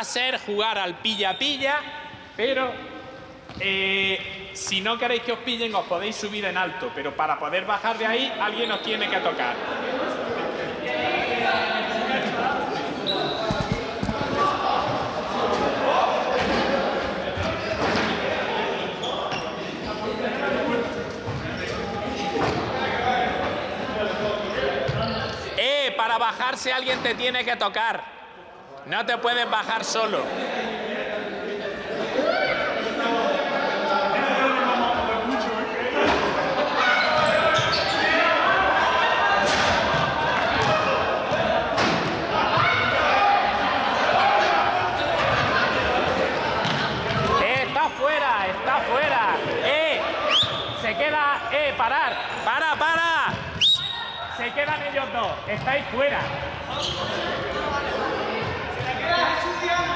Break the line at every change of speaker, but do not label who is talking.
a ser jugar al pilla-pilla, pero si no queréis que os pillen os podéis subir en alto, pero para poder bajar de ahí alguien os tiene que tocar. Para bajarse alguien te tiene que tocar. No te puedes bajar solo. Está fuera, está fuera. Se queda, parar, para. Se quedan ellos dos, estáis fuera.